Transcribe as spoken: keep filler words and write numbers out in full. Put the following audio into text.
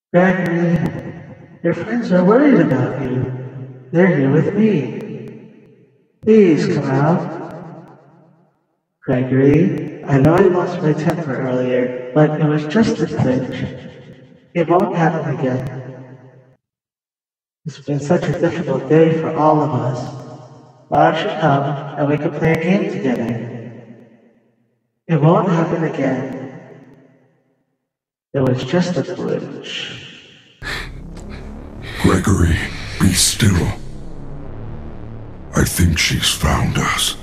Gregory, your friends are worried about you. They're here with me. Please come out. Gregory, I know I lost my temper earlier, but it was just a glitch. It won't happen again. It's been such a difficult day for all of us. Why don't you come and we can play a game together? It won't happen again. It was just a glitch. Gregory, be still. I think she's found us.